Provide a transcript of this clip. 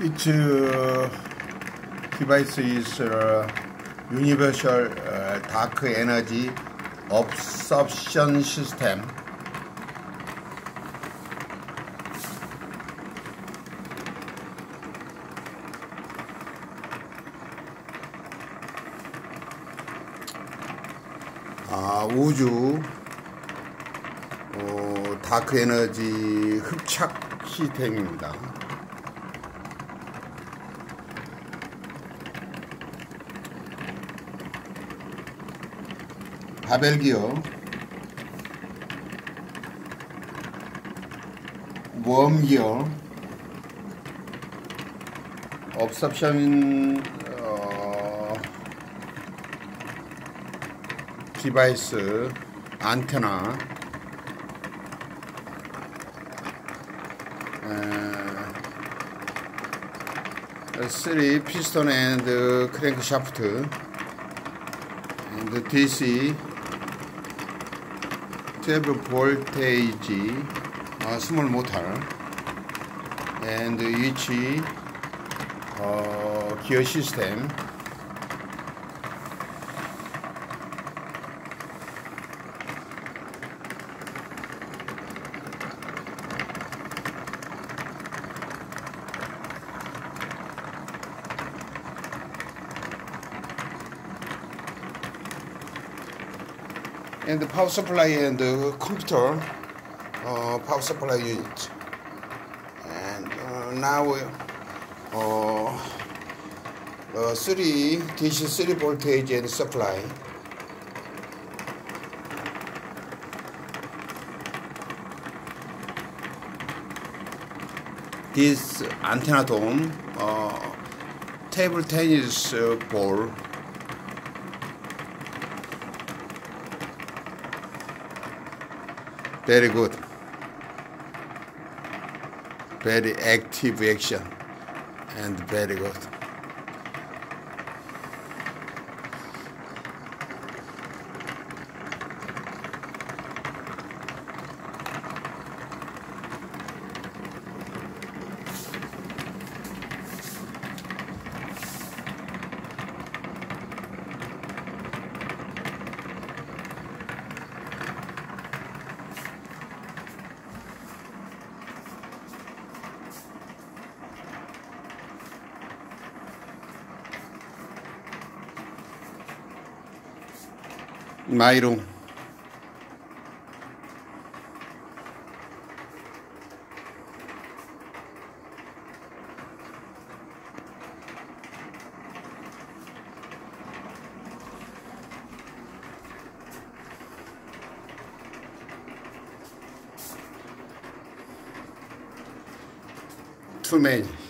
Each device is universal dark energy absorption system. 우주 다크 에너지 흡착 시스템입니다. 바벨 기어, 웜 기어, 업섭션 디바이스, 안테나, 3 piston and crankshaft, and DC 12 voltage small motor, and each gear system. And the power supply and the computer power supply unit. And now 3 DC 3 voltage and supply. This antenna dome, table tennis ball. Very good. Very active action and very good. My room. Too many.